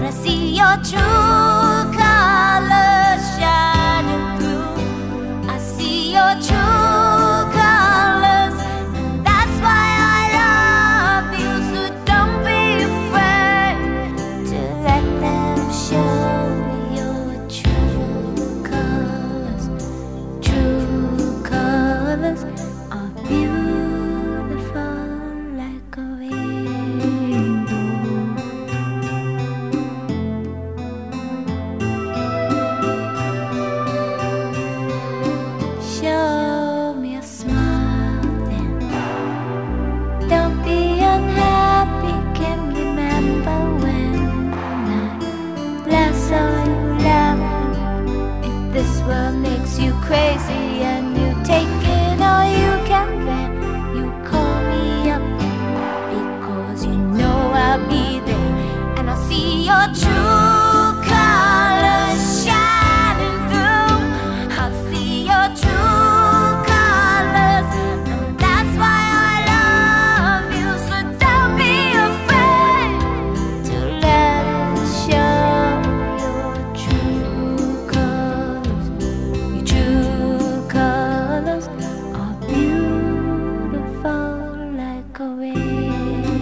but I see your true colors shining through. I see your true colors, and that's why I love you. So don't be afraid to let them show your true colors. True colors are beautiful like a rainbow. Show me a smile then. Don't be unhappy. Can remember when I last saw you laughing. If this world makes you crazy and you take it all you can, then you call me up, because you know I'll be there, and I'll see your true colors shining through. I'll see your true colors, and that's why I love you. So don't be afraid to let us show your true colors. Your true colors are beautiful like a rainbow.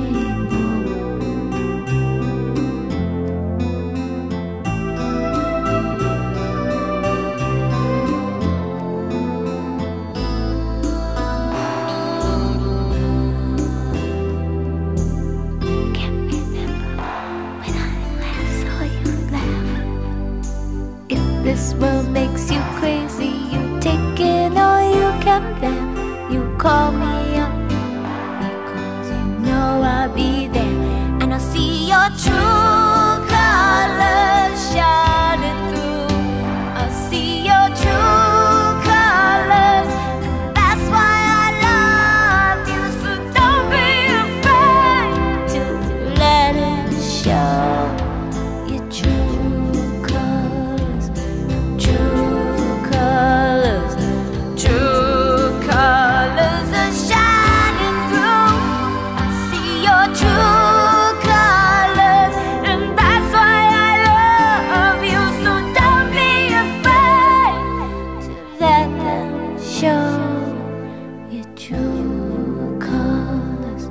Can't remember when I last saw you laugh. If this world makes you crazy, you take it all you can, then you call me up, because you know I'll be there, and I'll see your true colors shining through. I'll see your true colors, and that's why I love you. So don't be afraid to let it show your true colors. True colors, true colors are shining through. I see your true colors, and that's why I love you. So don't be afraid to let them show your true colors.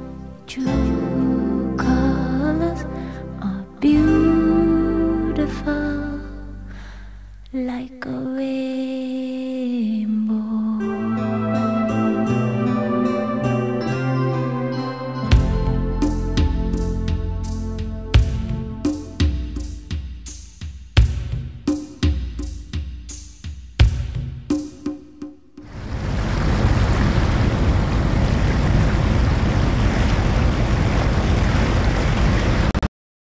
True colors are beautiful like a rainbow.